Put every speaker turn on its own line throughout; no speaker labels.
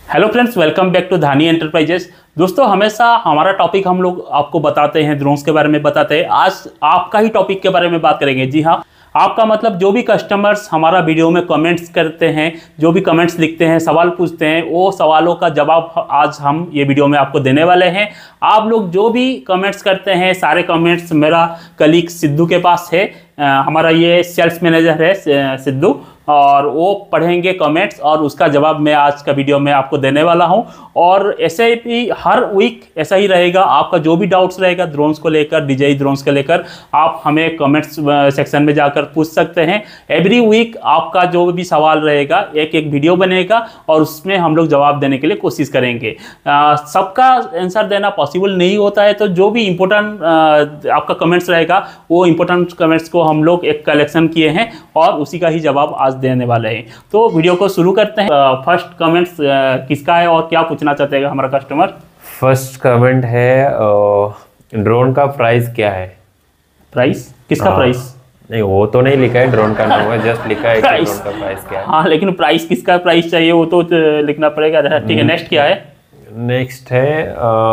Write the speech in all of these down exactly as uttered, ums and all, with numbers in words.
Hello friends, welcome back to Dhani enterprises. दोस्तों, हमेशा हमारा टॉपिक हम लोग आपको बताते हैं, ड्रोन्स के बारे में बताते हैं। आज आपका ही टॉपिक के बारे में बात करेंगे। जी हाँ, आपका मतलब जो भी कस्टमर्स हमारा वीडियो में कमेंट्स करते हैं, जो भी कमेंट्स लिखते हैं, सवाल पूछते हैं, वो सवालों का जवाब आज हम ये वीडियो में आपको देने वाले हैं। आप लोग जो भी कमेंट्स करते हैं, सारे कमेंट्स मेरा कलीग सिद्धू के पास है। आ, हमारा ये सेल्स मैनेजर है सिद्धू, और वो पढ़ेंगे कमेंट्स और उसका जवाब मैं आज का वीडियो में आपको देने वाला हूं। और ऐसे ही हर वीक ऐसा ही रहेगा। आपका जो भी डाउट्स रहेगा ड्रोन्स को लेकर, डीजेई ड्रोन्स को लेकर, आप हमें कमेंट्स सेक्शन में जाकर पूछ सकते हैं। एवरी वीक आपका जो भी सवाल रहेगा, एक एक वीडियो बनेगा और उसमें हम लोग जवाब देने के लिए कोशिश करेंगे। सबका आंसर देना पॉसिबल नहीं होता है, तो जो भी इम्पोर्टेंट आपका कमेंट्स रहेगा, वो इम्पोर्टेंट कमेंट्स को हम लोग एक कलेक्शन किए हैं और उसी का ही जवाब आज देने वाले हैं। तो वीडियो को शुरू करते हैं। फर्स्ट कमेंट्स किसका है और क्या पूछना चाहते हैं हमारा कस्टमर?
फर्स्ट कमेंट है, ड्रोन का प्राइस क्या है?
प्राइस किसका? प्राइस
नहीं, वो तो नहीं लिखा है ड्रोन का नाम है, जस्ट लिखा है कि ड्रोन का प्राइस क्या है।
हाँ, लेकिन प्राइस किसका प्राइस चाहिए वो तो लिखना पड़ेगा। ठीक है, नेक्स्ट क्या है?
नेक्स्ट है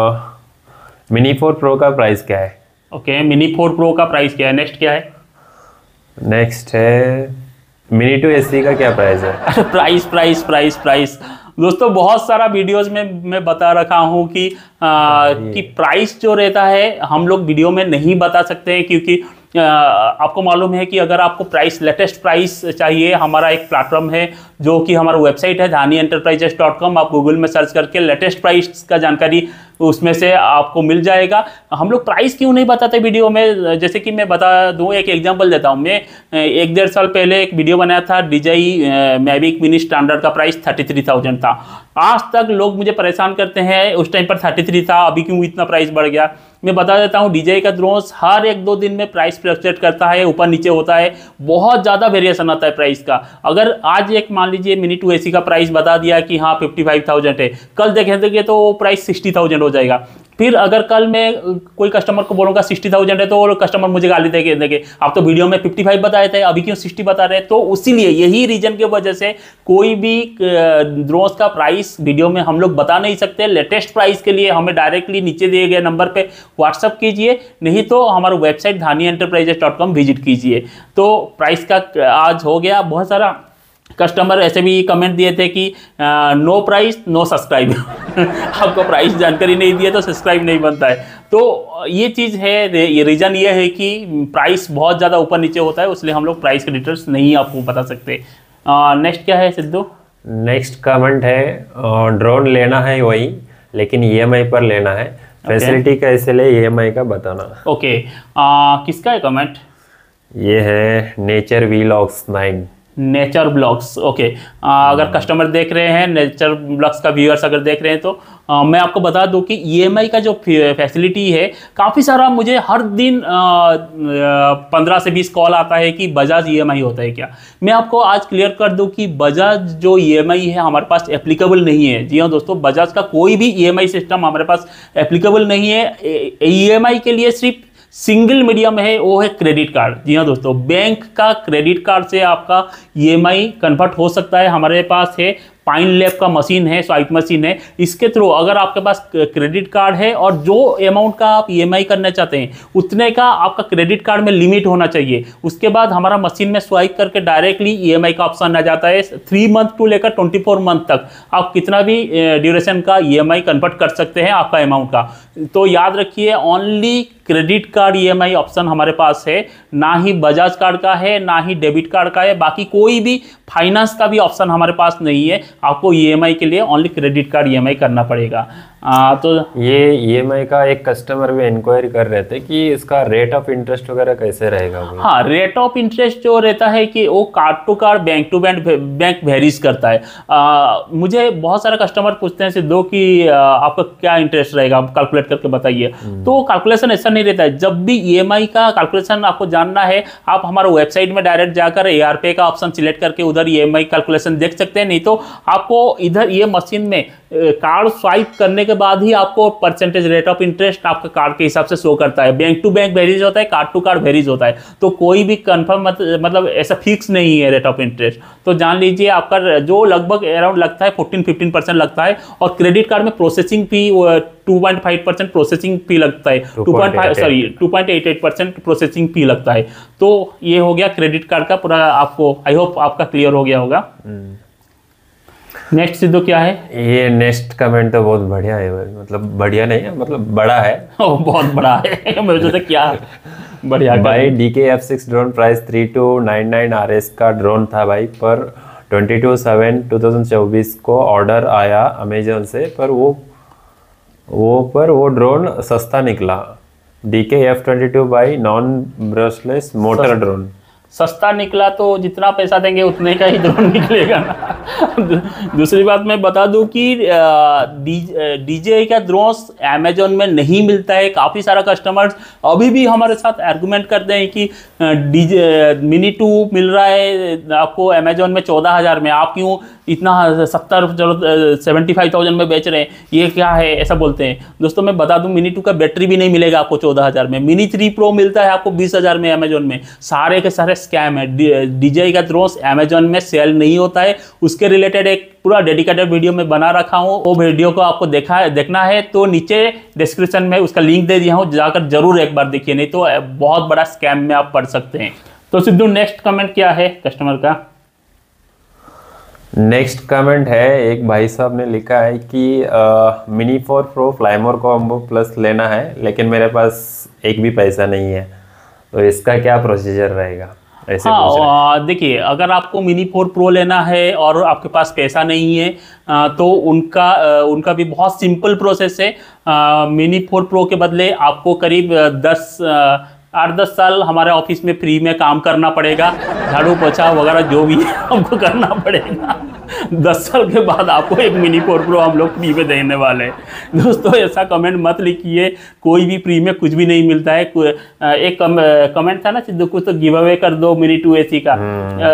मिनी फोर प्रो का प्राइस क्या है?
ओके, मिनी फोर प्रो का प्राइस क्या है? नेक्स्ट क्या है?
नेक्स्ट है मिनी टू एस सी का क्या प्राइस है?
प्राइस प्राइस प्राइस प्राइस दोस्तों, बहुत सारा वीडियोस में मैं बता रखा हूँ कि आ, कि प्राइस जो रहता है हम लोग वीडियो में नहीं बता सकते हैं, क्योंकि आ, आपको मालूम है कि अगर आपको प्राइस, लेटेस्ट प्राइस चाहिए, हमारा एक प्लेटफॉर्म है जो कि हमारा वेबसाइट है धानी एंटरप्राइजेस डॉट कॉम। आप गूगल में सर्च करके लेटेस्ट प्राइस का जानकारी उसमें से आपको मिल जाएगा। हम लोग प्राइस क्यों नहीं बताते वीडियो में? जैसे कि मैं बता दूं, एक एग्जांपल देता हूं। मैं एक डेढ़ साल पहले एक वीडियो बनाया था, डीजेई मैविक मिनी स्टैंडर्ड का प्राइस थर्टी थ्री थाउजेंड था। आज तक लोग मुझे परेशान करते हैं, उस टाइम पर थर्टी थ्री था, अभी क्यों इतना प्राइस बढ़ गया? मैं बता देता हूं, डीजेई का ड्रोन्स हर एक दो दिन में प्राइस फ्लक्चुएट करता है, ऊपर नीचे होता है, बहुत ज़्यादा वेरिएशन आता है प्राइस का। अगर आज एक मान लीजिए मिनी टू एसी का प्राइस बता दिया कि हाँ फिफ्टी फाइव थाउजेंड है, कल देखेंगे तो वो प्राइस सिक्सटी थाउजेंड हो जाएगा। फिर अगर कल मैं कोई कस्टमर को बोलूँगा सिक्सटी थाउजेंड है, तो वो कस्टमर मुझे गाली देंगे देंगे आप तो वीडियो में फिफ्टी फाइव बताए थे, अभी क्यों सिक्सटी बता रहे हैं? तो इसीलिए, यही रीजन की वजह से कोई भी ड्रोन्स का प्राइस वीडियो में हम लोग बता नहीं सकते। लेटेस्ट प्राइस के लिए हमें डायरेक्टली नीचे दिए गए नंबर पे व्हाट्सअप कीजिए, नहीं तो हमारा website Dhani enterprises dot com visit कीजिए। तो प्राइस का आज हो गया। बहुत सारा कस्टमर ऐसे भी कमेंट दिए थे कि नो प्राइस नो सब्सक्राइब आपको प्राइस जानकारी नहीं दिया तो सब्सक्राइब नहीं बनता है। तो ये चीज़ है, ये रीज़न ये है कि प्राइस बहुत ज़्यादा ऊपर नीचे होता है, इसलिए हम लोग प्राइस के डिटेल्स नहीं आपको बता सकते। नेक्स्ट क्या है सिद्धू?
नेक्स्ट कमेंट है, ड्रोन लेना है वही, लेकिन ई एम आई पर लेना है, फैसिलिटी कैसे ले, ई एम आई का बताना।
ओके, किसका है कमेंट?
ये है nature vlogs nine.
Nature blogs, okay. अगर कस्टमर देख रहे हैं, नेचर ब्लॉग्स का व्यूअर्स अगर देख रहे हैं, तो आ, मैं आपको बता दूं कि ई एम आई का जो फैसिलिटी है, काफ़ी सारा मुझे हर दिन पंद्रह से बीस कॉल आता है कि बजाज ई एम आई होता है क्या। मैं आपको आज क्लियर कर दूं कि बजाज जो ई एम आई है हमारे पास एप्लीकेबल नहीं है। जी हाँ दोस्तों, बजाज का कोई भी ई एम आई सिस्टम हमारे पास एप्लीकेबल नहीं है। ई एम आई के लिए सिर्फ सिंगल मीडियम है, वो है क्रेडिट कार्ड। जी हाँ दोस्तों, बैंक का क्रेडिट कार्ड से आपका ई एम आई कन्वर्ट हो सकता है। हमारे पास है पाइन लैब का मशीन है, स्वाइप मशीन है, इसके थ्रू अगर आपके पास क्रेडिट कार्ड है और जो अमाउंट का आप ई एम आई करना चाहते हैं उतने का आपका क्रेडिट कार्ड में लिमिट होना चाहिए। उसके बाद हमारा मशीन में स्वाइप करके डायरेक्टली ई एम आई का ऑप्शन आ जाता है। थ्री मंथ टू लेकर ट्वेंटी फोर मंथ तक आप कितना भी ड्यूरेशन का ई एम आई कन्वर्ट कर सकते हैं आपका अमाउंट का। तो याद रखिए, only credit card E M I option हमारे पास है, ना ही बजाज कार्ड का है, ना ही डेबिट कार्ड का है। बाकी कोई भी फाइनेंस का भी ऑप्शन हमारे पास नहीं है। आपको ई एम आई के लिए only credit card E M I करना पड़ेगा। आ, तो
ये ई एम आई का एक कस्टमर भी इंक्वायरी कर रहे थे कि इसका रेट ऑफ इंटरेस्ट वगैरह कैसे रहेगा?
हाँ, रेट ऑफ इंटरेस्ट जो रहता है कि वो card to card, bank to bank bank varies करता है। आ, मुझे बहुत सारे कस्टमर पूछते हैं सिद्धू कि आपका क्या इंटरेस्ट रहेगा, आप कैलकुलेट करके बताइए। तो कैलकुलेशन ऐसा नहीं रहता है। जब भी ई एम आई का कैलकुलेशन आपको जानना है, आप हमारे वेबसाइट में डायरेक्ट जाकर ए आर पे का ऑप्शन सिलेक्ट करके उधर ई एम आई कैलकुलेशन देख सकते हैं। नहीं तो आपको इधर ये मशीन में कार्ड स्वाइप करने के बाद ही आपको परसेंटेज रेट ऑफ इंटरेस्ट आपके कार्ड के हिसाब से शो करता है। बैंक टू बैंक वेरीज होता है, कार्ड टू कार्ड वेरीज होता है, तो कोई भी कंफर्म मत, मतलब ऐसा फिक्स नहीं है रेट ऑफ इंटरेस्ट। तो जान लीजिए आपका जो लगभग अराउंड लगता है फोर्टीन फिफ्टीन परसेंट लगता है, और क्रेडिट कार्ड में processing fee two point five percent processing fee लगता है, two point five sorry two point eight eight percent processing fee लगता है। तो ये हो गया क्रेडिट कार्ड का पूरा, आपको आई होप आपका क्लियर हो गया होगा। नेक्स्ट सिद्धू क्या है?
ये नेक्स्ट कमेंट तो बहुत बढ़िया है, मतलब बढ़िया नहीं है, मतलब बड़ा है।
ओ, बहुत बड़ा है। मैं सोचा क्या बढ़िया
भाई। D K F six drone price three two nine nine R S का ड्रोन था भाई, पर twenty two seven two thousand चौबीस को ऑर्डर आया अमेजोन से, पर वो वो पर वो ड्रोन सस्ता निकला। D K F twenty two by non brushless motor drone
सस्ता निकला, तो जितना पैसा देंगे उतने का ही ड्रोन निकलेगा ना। दूसरी बात मैं बता दूं कि डीजेआई का ड्रोन अमेजोन में नहीं मिलता है। काफ़ी सारा कस्टमर्स अभी भी हमारे साथ आर्गुमेंट करते हैं कि डीजे मिनी टू मिल रहा है आपको अमेजोन में चौदह हज़ार में, आप क्यों इतना सत्तर चलो सेवेंटी फाइव थाउजेंड में बेच रहे हैं, ये क्या है, ऐसा बोलते हैं। दोस्तों मैं बता दूं मिनी टू का बैटरी भी नहीं मिलेगा आपको चौदह हज़ार में। मिनी थ्री प्रो मिलता है आपको बीस हज़ार में अमेजोन में। सारे के सारे स्कैम है। डीजेआई का ड्रोन अमेजोन में सेल नहीं होता है। उसके रिलेटेड एक पूरा डेडिकेटेड वीडियो में बना रखा हूँ, वो वीडियो को आपको देखा देखना है तो नीचे डिस्क्रिप्शन में उसका लिंक दे दिया हूँ, जाकर जरूर एक बार देखिए, नहीं तो बहुत बड़ा स्कैम में आप पड़ सकते हैं। तो सिद्धू नेक्स्ट कमेंट क्या है कस्टमर का?
नेक्स्ट कमेंट है, एक भाई साहब ने लिखा है कि mini four pro fly more combo plus लेना है, लेकिन मेरे पास एक भी पैसा नहीं है, तो इसका क्या प्रोसीजर रहेगा? ऐसे
हाँ, देखिए अगर आपको मिनी फोर प्रो लेना है और आपके पास पैसा नहीं है तो उनका उनका भी बहुत सिंपल प्रोसेस है। मिनी फोर प्रो के बदले आपको करीब दस आठ दस साल हमारे ऑफिस में फ्री में काम करना पड़ेगा, झाड़ू पोछा वगैरह जो भी है आपको करना पड़ेगा। दस साल के बाद आपको एक मिनी फोर प्रो हम लोग फ्री में देने वाले हैं। दोस्तों ऐसा कमेंट मत लिखिए, कोई भी फ्री में कुछ भी नहीं मिलता है। एक कम, कमेंट था ना सिद्धू कुछ तो गिव अवे कर दो मिनी टू एसी का।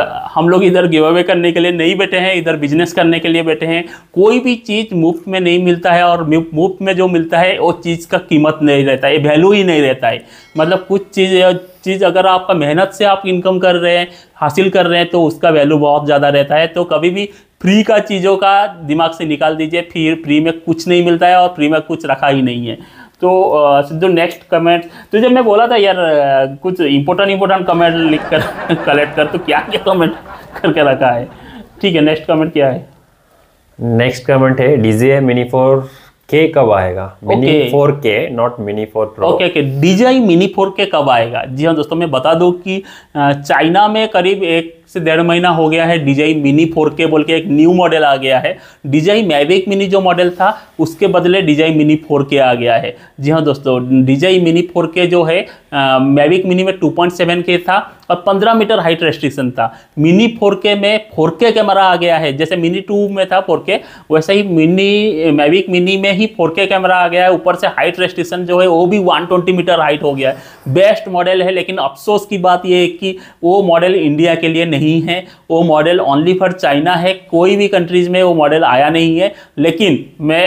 हम लोग इधर गिव अवे करने के लिए नहीं बैठे हैं, इधर बिजनेस करने के लिए बैठे हैं। कोई भी चीज़ मुफ्त में नहीं मिलता है, और मुफ्त में जो मिलता है वो चीज़ का कीमत नहीं रहता है, वैल्यू ही नहीं रहता है। मतलब कुछ चीज़ चीज़ अगर आपका मेहनत से आप इनकम कर रहे हैं, हासिल कर रहे हैं, तो उसका वैल्यू बहुत ज़्यादा रहता है। तो कभी भी फ्री का चीज़ों का दिमाग से निकाल दीजिए, फिर फ्री में कुछ नहीं मिलता है और फ्री में कुछ रखा ही नहीं है। तो सिद्धू नेक्स्ट कमेंट, तो जब मैं बोला था यार कुछ इंपॉर्टेंट इंपॉर्टेंट कमेंट लिख कर कलेक्ट कर, तो क्या क्या कमेंट करके रखा है। ठीक है, नेक्स्ट कमेंट क्या है?
नेक्स्ट कमेंट है डीजेआई मिनी फोर के कब आएगा? Mini four K, not mini four pro.
Okay okay, DJI mini four K कब आएगा? जी हाँ दोस्तों, मैं बता दूं कि चाइना में करीब एक से डेढ़ महीना हो गया है डीजेआई मिनी फोर के बोल के एक न्यू मॉडल आ गया है। डीजेआई मैविक मिनी जो मॉडल था उसके बदले डीजेआई मिनी फोर के आ गया है। जी हाँ दोस्तों, डीजेआई मिनी फोर के जो है मैविक मिनी में टू पॉइंट सेवन के था और पंद्रह मीटर हाइट रेस्ट्रिक्शन था। मिनी फोर के में फोर के कैमरा आ गया है, जैसे मिनी टू में था फोर के, वैसे ही मिनी मैविक मिनी में ही फोर के कैमरा आ गया है। ऊपर से हाइट रेस्ट्रिक्शन जो है वो भी वन ट्वेंटी मीटर हाइट हो गया है। बेस्ट मॉडल है, लेकिन अफसोस की बात यह है कि वो मॉडल इंडिया के लिए नहीं है, वो मॉडल ओनली फॉर चाइना है। कोई भी कंट्रीज में वो मॉडल आया नहीं है। लेकिन मैं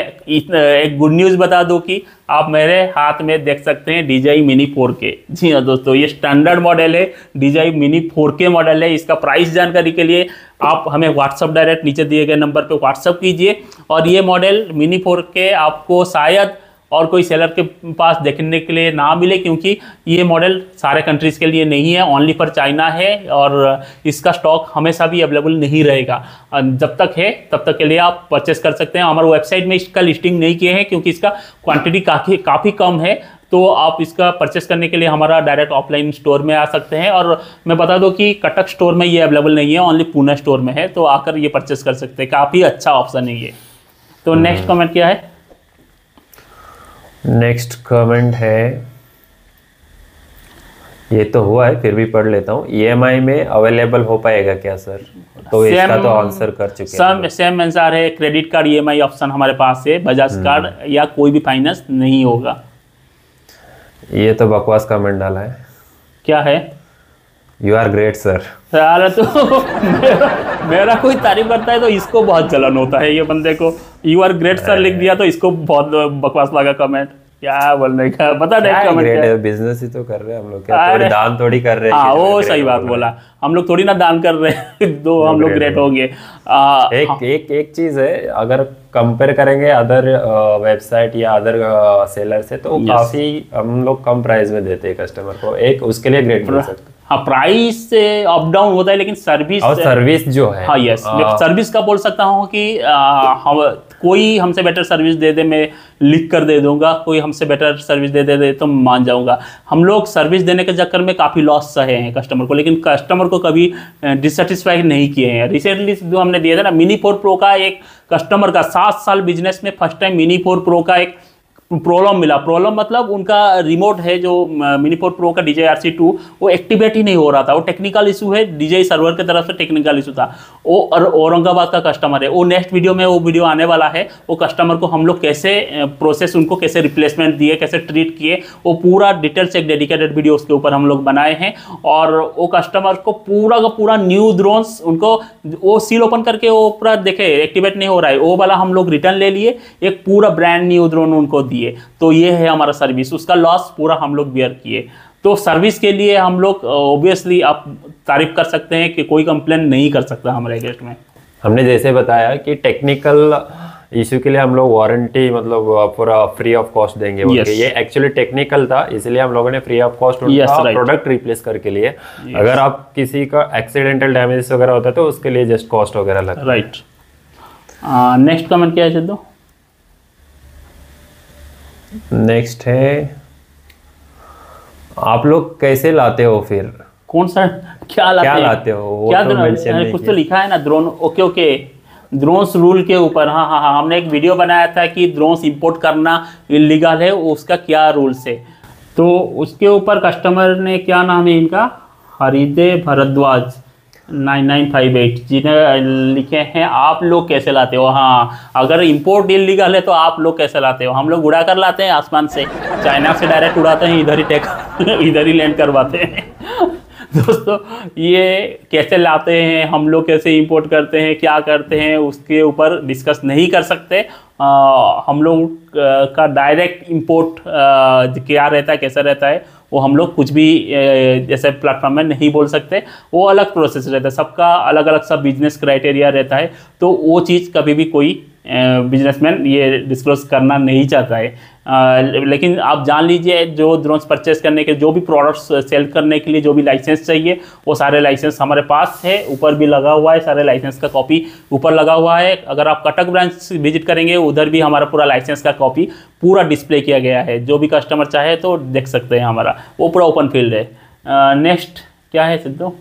एक गुड न्यूज़ बता दूं कि आप मेरे हाथ में देख सकते हैं डीजेआई मिनी फोर के। जी हाँ दोस्तों, ये स्टैंडर्ड मॉडल है, DJI mini four K model है। इसका प्राइस जानकारी के लिए आप हमें व्हाट्सअप डायरेक्ट नीचे दिए गए नंबर पे व्हाट्सअप कीजिए। और ये मॉडल मिनी फोर के आपको शायद और कोई सेलर के पास देखने के लिए ना मिले, क्योंकि ये मॉडल सारे कंट्रीज़ के लिए नहीं है, ओनली फॉर चाइना है और इसका स्टॉक हमेशा भी अवेलेबल नहीं रहेगा। जब तक है तब तक के लिए आप परचेस कर सकते हैं। हमारे वेबसाइट में इसका लिस्टिंग नहीं किए हैं क्योंकि इसका क्वांटिटी काफ़ी काफ़ी कम है। तो आप इसका परचेस करने के लिए हमारा डायरेक्ट ऑफलाइन स्टोर में आ सकते हैं। और मैं बता दूं कि कटक स्टोर में ये अवेलेबल नहीं है, ओनली पुणे स्टोर में है, तो आकर ये परचेस कर सकते हैं। काफ़ी अच्छा ऑप्शन है ये। तो नेक्स्ट कमेंट क्या है?
नेक्स्ट कमेंट है, ये तो हुआ है फिर भी पढ़ लेता हूँ। ईएमआई में अवेलेबल हो पाएगा क्या सर? तो इसका तो आंसर कर चुके हैं।
सेम आंसर है, क्रेडिट कार्ड ईएमआई ऑप्शन हमारे पास है, बजाज कार्ड या कोई भी फाइनेंस नहीं होगा।
ये तो बकवास कमेंट डाला है।
क्या है?
You are great sir.
अरे तो मेरा, मेरा कोई तारीफ करता है तो इसको बहुत जलन होता है, ये बंदे को यू आर ग्रेट सर लिख दिया तो इसको बहुत बकवास लगा कमेंट, क्या बोलने का पता नहीं
क्या
कमेंट
ग्रेट
क्या
है, बिजनेस ही तो कर रहे हैं हम लोग, क्या
अरे।
थोड़ी दान थोड़ी कर रहे हैं
हाँ
कि जो
वो
ग्रेट
सही बात
बोल रहे
बोला, हम लोग थोड़ी ना दान कर रहे हैं दो हम लोग
ग्रेट
ग्रेट
हो।
हो गए। आ,
हैं। एक एक एक चीज है, अगर कंपेयर करेंगे अदर वेबसाइट या अदर सेलर से, तो
Yes.
काफी हम लोग कम प्राइस में देते हैं कस्टमर को, एक उसके लिए ग्रेट बोल सकते हैं।
हाँ प्राइस से अप डाउन होता है लेकिन सर्विस,
और सर्विस जो है,
हाँ यस, मैं
आ,
सर्विस का बोल सकता हूँ कि आ, हम कोई हमसे बेटर सर्विस दे दे मैं लिख कर दे दूंगा, कोई हमसे बेटर सर्विस दे दे दे तो मान जाऊंगा। हम लोग सर्विस देने के चक्कर में काफ़ी लॉस सहे हैं कस्टमर को, लेकिन कस्टमर को कभी डिससेटिस्फाई नहीं किए हैं। रिसेंटली जो हमने दिया था ना मिनी फोर प्रो का, एक कस्टमर का सात साल बिजनेस में first time mini four pro का एक प्रॉब्लम मिला। प्रॉब्लम मतलब उनका रिमोट है जो मिनी फोर प्रो का D J R C two, वो एक्टिवेट ही नहीं हो रहा था, वो टेक्निकल इशू है, डी जे सर्वर की तरफ से टेक्निकल इशू था। वो और औरंगाबाद का कस्टमर है, वो नेक्स्ट वीडियो में वो वीडियो आने वाला है, वो कस्टमर को हम लोग कैसे प्रोसेस, उनको कैसे रिप्लेसमेंट दिए, कैसे ट्रीट किए, वो पूरा डिटेल्स एक डेडिकेटेड वीडियो उसके ऊपर हम लोग बनाए हैं। और वो कस्टमर को पूरा का पूरा न्यू ड्रोन्स, उनको वो सील ओपन करके वो पूरा देखे एक्टिवेट नहीं हो रहा है, वो वाला हम लोग रिटर्न ले लिए, एक पूरा ब्रांड न्यू ड्रोन उनको दिए। तो ये है हमारा सर्विस, उसका लॉस पूरा हम लोग बियर किए। तो सर्विस के लिए हम लोग ऑब्वियसली आप तारीफ कर सकते हैं कि कोई कंप्लेन नहीं कर सकता हमारे अगेंस्ट में।
हमने जैसे बताया कि टेक्निकल इशू के लिए हम लोग वारंटी मतलब पूरा फ्री ऑफ कॉस्ट देंगे बोल के, ये एक्चुअली टेक्निकल था इसलिए हम लोगों ने फ्री ऑफ कॉस्ट उनका प्रोडक्ट रिप्लेस करके लिए। अगर आप किसी का एक्सीडेंटल डैमेज वगैरह होता है तो उसके लिए जस्ट कॉस्ट वगैरह लगता है।
राइट, नेक्स्ट कमेंट क्या है सिद्धू?
नेक्स्ट है, आप लोग कैसे लाते हो फिर?
कौन सा क्या लाते
क्या
हैं?
लाते हो वो
क्या
तो मेंशन नहीं
कुछ
किया।
तो लिखा है ना drone, okay okay, drones rule के ऊपर। हाँ हाँ हाँ, हमने एक वीडियो बनाया था कि ड्रोन्स इंपोर्ट करना इलीगल है, उसका क्या रूल्स है। तो उसके ऊपर कस्टमर ने, क्या नाम है इनका, Hriday Bhardwaj nine nine five eight, जिन्हें लिखे हैं आप लोग कैसे लाते हो। हाँ, अगर इंपोर्ट इलीगल है तो आप लोग कैसे लाते हो? हम लोग उड़ा कर लाते हैं आसमान से, चाइना से डायरेक्ट उड़ाते हैं, इधर ही टेक इधर ही लैंड करवाते हैं। दोस्तों ये कैसे लाते हैं, हम लोग कैसे इंपोर्ट करते हैं, क्या करते हैं, उसके ऊपर डिस्कस नहीं कर सकते। आ, हम लोग का डायरेक्ट इंपोर्ट क्या रहता है, कैसा रहता है, वो हम लोग कुछ भी जैसे प्लेटफॉर्म में नहीं बोल सकते। वो अलग प्रोसेस रहता है, सबका अलग अलग सब बिजनेस क्राइटेरिया रहता है। तो वो चीज़ कभी भी कोई बिजनेसमैन ये डिस्क्लोज करना नहीं चाहता है। आ, लेकिन आप जान लीजिए, जो ड्रोन्स परचेस करने के, जो भी प्रोडक्ट्स सेल करने के लिए जो भी लाइसेंस चाहिए, वो सारे लाइसेंस हमारे पास है, ऊपर भी लगा हुआ है, सारे लाइसेंस का कॉपी ऊपर लगा हुआ है। अगर आप कटक ब्रांच विजिट करेंगे, उधर भी हमारा पूरा लाइसेंस का कॉपी पूरा डिस्प्ले किया गया है, जो भी कस्टमर चाहे तो देख सकते हैं, हमारा वो पूरा ओपन फील्ड है। नेक्स्ट क्या है सिद्धू?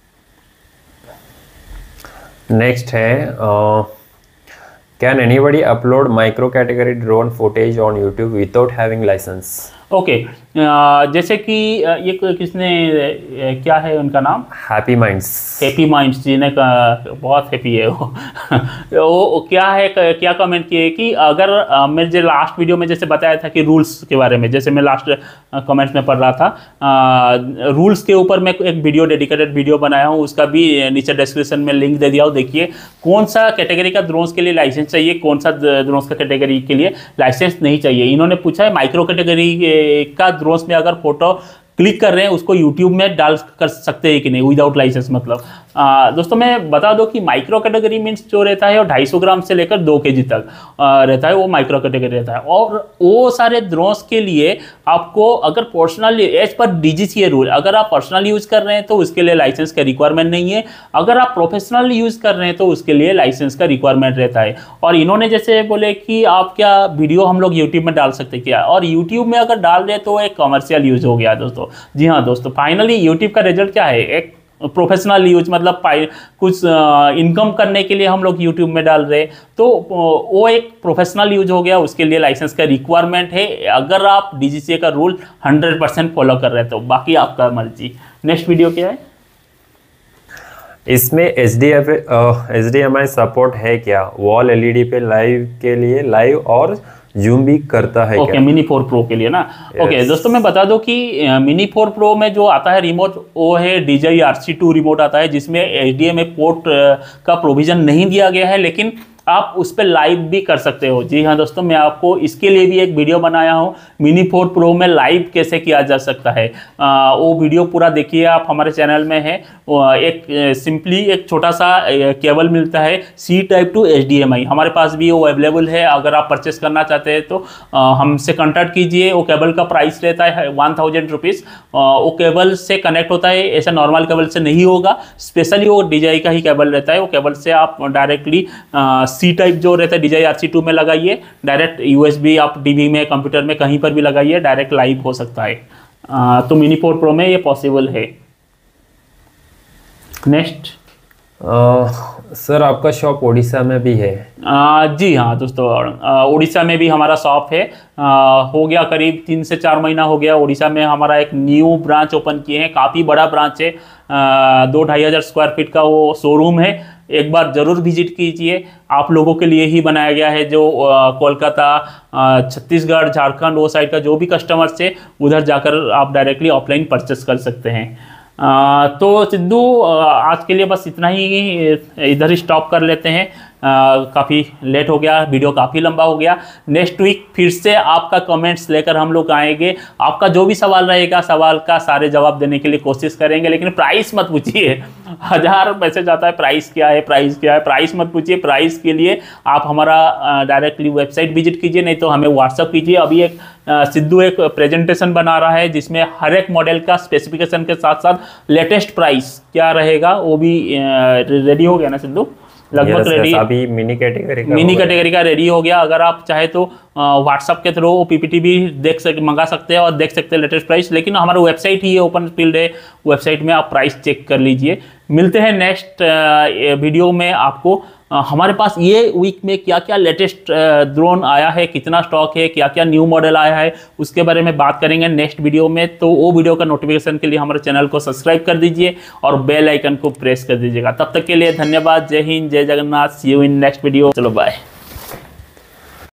नेक्स्ट है, can anybody upload micro category drone footage on YouTube without having licence? Okay,
जैसे कि ये किसने, क्या है उनका नाम,
हैप्पी माइंड्स,
हैप्पी माइंड्स, जिन्हें बहुत हैप्पी है वो वो क्या है, क्या कमेंट किए कि अगर मैं जो लास्ट वीडियो में जैसे बताया था कि रूल्स के बारे में, जैसे मैं लास्ट कमेंट्स में पढ़ रहा था, रूल्स के ऊपर मैं एक वीडियो डेडिकेटेड वीडियो बनाया हूँ, उसका भी नीचे डिस्क्रिप्शन में लिंक दे दिया हूँ। देखिए कौन सा कैटेगरी का ड्रोन्स के लिए लाइसेंस चाहिए, कौन सा ड्रोन्स का कैटेगरी के लिए लाइसेंस नहीं चाहिए। इन्होंने पूछा है माइक्रो कैटेगरी का ड्रोन्स में अगर फोटो क्लिक कर रहे हैं उसको यूट्यूब में डाल कर सकते हैं कि नहीं विदाउट लाइसेंस। मतलब आ, दोस्तों मैं बता दूं कि माइक्रो कैटेगरी मीन्स जो रहता है वो ढाई सौ ग्राम से लेकर दो केजी तक आ, रहता है, वो माइक्रो कैटेगरी रहता है। और वो सारे ड्रोन्स के लिए आपको अगर personally as per DGCA rule, अगर आप पर्सनल यूज कर रहे हैं तो उसके लिए लाइसेंस का रिक्वायरमेंट नहीं है, अगर आप प्रोफेशनल यूज कर रहे हैं तो उसके लिए लाइसेंस का रिक्वायरमेंट रहता है। और इन्होंने जैसे बोले कि आप क्या वीडियो हम लोग यूट्यूब में डाल सकते क्या, और यूट्यूब में अगर डाल रहे तो एक कमर्शियल यूज हो गया दोस्तों। जी हाँ दोस्तों, फाइनली यूट्यूब का रिजल्ट क्या है, एक प्रोफेशनल यूज, मतलब कुछ इनकम करने के लिए हम लोग यूट्यूब में डाल रहे, तो वो एक प्रोफेशनल यूज हो गया, उसके लिए लाइसेंस का रिक्वायरमेंट है अगर आप डीजीसीए का रूल हंड्रेड परसेंट फॉलो कर रहे हैं तो, बाकी आपका मर्जी। नेक्स्ट वीडियो क्या है?
इसमें H D F H D M I support है क्या? वॉल एलईडी पे लाइव के लिए लाइव और जूम भी करता है?
Okay okay, mini four pro के लिए ना। Okay yes. okay, दोस्तों मैं बता दूं कि मिनी फोर प्रो में जो आता है रिमोट वो है D J I R C two remote आता है, जिसमें H D M I port का प्रोविजन नहीं दिया गया है, लेकिन आप उस पर लाइव भी कर सकते हो। जी हाँ दोस्तों, मैं आपको इसके लिए भी एक वीडियो बनाया हूँ, मिनी फोर प्रो में लाइव कैसे किया जा सकता है। आ, वो वीडियो पूरा देखिए, आप हमारे चैनल में है। एक सिंपली एक छोटा सा केबल मिलता है C type two H D M I, हमारे पास भी वो अवेलेबल है। अगर आप परचेस करना चाहते हैं तो आ, हमसे कॉन्टैक्ट कीजिए। वो केबल का प्राइस रहता है वन थाउजेंड रुपीज़। वो केबल से कनेक्ट होता है, ऐसा नॉर्मल केबल से नहीं होगा, स्पेशली वो डी जे आई का ही केबल रहता है। वो केबल से आप डायरेक्टली सी टाइप जो रहता है D J I R C two में लगाइए, डायरेक्ट यू एस बी आप टीवी में, कंप्यूटर में, कहीं पर भी लगाइए, डायरेक्ट लाइव हो सकता है। आ, तो मिनी फोर प्रो में ये पॉसिबल है। नेक्स्ट
सर, आपका शॉप उड़ीसा में भी है?
आ, जी हाँ दोस्तों, उड़ीसा में भी हमारा शॉप है। आ, हो गया करीब तीन से चार महीना हो गया। उड़ीसा में हमारा एक न्यू ब्रांच ओपन किए हैं, काफ़ी बड़ा ब्रांच है। आ, दो ढाई हज़ार स्क्वायर फीट का वो शोरूम है। एक बार ज़रूर विजिट कीजिए, आप लोगों के लिए ही बनाया गया है। जो कोलकाता, छत्तीसगढ़, झारखंड वो साइड का जो भी कस्टमर्स है, उधर जाकर आप डायरेक्टली ऑफलाइन परचेस कर सकते हैं। आ, तो सिद्धू, आज के लिए बस इतना ही, इधर ही स्टॉप कर लेते हैं। काफ़ी लेट हो गया, वीडियो काफ़ी लंबा हो गया। नेक्स्ट वीक फिर से आपका कमेंट्स लेकर हम लोग आएंगे। आपका जो भी सवाल रहेगा, सवाल का सारे जवाब देने के लिए कोशिश करेंगे, लेकिन प्राइस मत पूछिए। हज़ार मैसेज आता है प्राइस क्या है, प्राइस क्या है, प्राइस मत पूछिए। प्राइस के लिए आप हमारा डायरेक्टली वेबसाइट विजिट कीजिए, नहीं तो हमें व्हाट्सअप कीजिए। अभी एक सिद्धू एक प्रेजेंटेशन बना रहा है जिसमें हर एक मॉडल का स्पेसिफिकेशन के साथ साथ लेटेस्ट प्राइस क्या रहेगा वो भी रेडी हो गया ना सिद्धू? लगभग रेडी,
अभी मिनी कैटेगरी का
मिनी कैटेगरी का रेडी हो गया। अगर आप चाहे तो व्हाट्सअप के थ्रू पीपीटी भी देख सक मंगा सकते हैं और देख सकते हैं लेटेस्ट प्राइस। लेकिन हमारा वेबसाइट ही है, ओपन फील्ड है, वेबसाइट में आप प्राइस चेक कर लीजिए। मिलते हैं नेक्स्ट वीडियो में। आपको हमारे पास ये वीक में क्या क्या लेटेस्ट ड्रोन आया है, कितना स्टॉक है, क्या क्या न्यू मॉडल आया है, उसके बारे में बात करेंगे नेक्स्ट वीडियो में। तो वो वीडियो का नोटिफिकेशन के लिए हमारे चैनल को सब्सक्राइब कर दीजिए और बेल आइकन को प्रेस कर दीजिएगा। तब तक के लिए धन्यवाद। जय हिंद, जय Jagannath. See you in next video. चलो बाय।